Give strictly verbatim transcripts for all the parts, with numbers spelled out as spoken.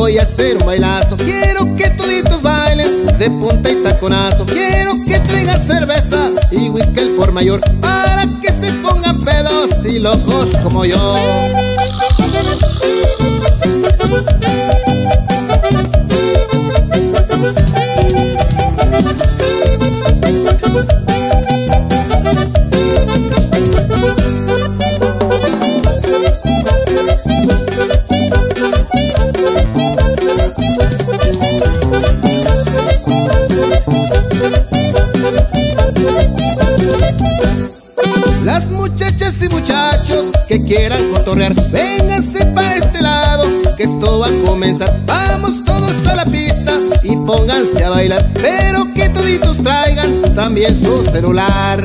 voy a hacer un bailazo. Quiero que toditos bailen de punta y taconazo. Quiero que traigan cerveza y whisky al por mayor, para que se pongan pedos y locos como yo. Las muchachas y muchachos que quieran cotorrear, vénganse para este lado, que esto va a comenzar. Vamos todos a la pista y pónganse a bailar, pero que toditos traigan también su celular.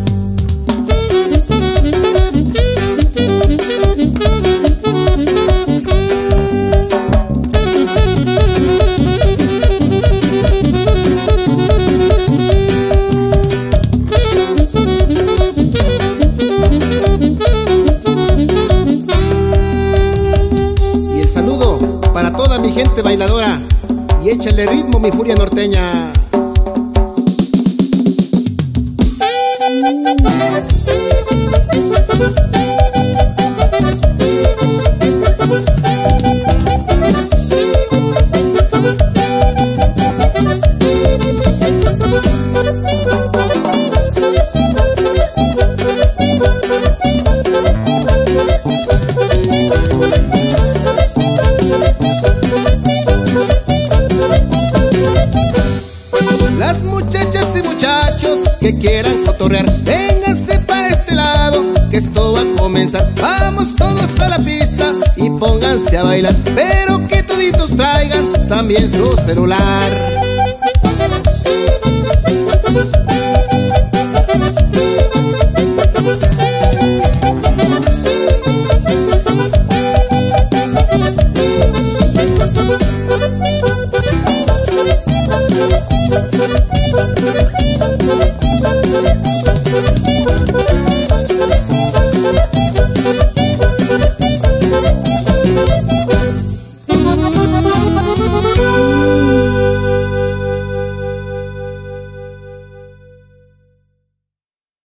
Para toda mi gente bailadora, y échale ritmo mi furia norteña. Las muchachas y muchachos que quieran cotorrear, vénganse para este lado, que esto va a comenzar. Vamos todos a la pista y pónganse a bailar, pero que toditos traigan también su celular.